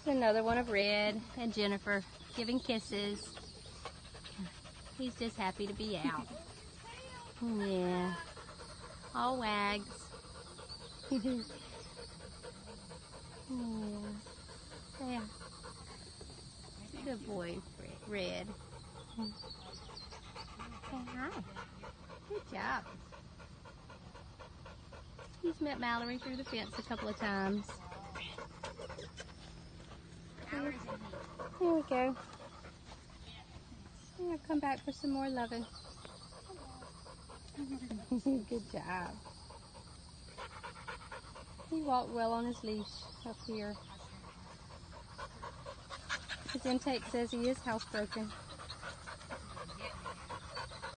Another one of Red and Jennifer giving kisses. He's just happy to be out. Yeah. All wags. Yeah. Yeah. Good boy, Red. Say hi. Good job. He's met Mallory through the fence a couple of times. There we go. I'll come back for some more loving. Good job. He walked well on his leash up here. His intake says he is housebroken.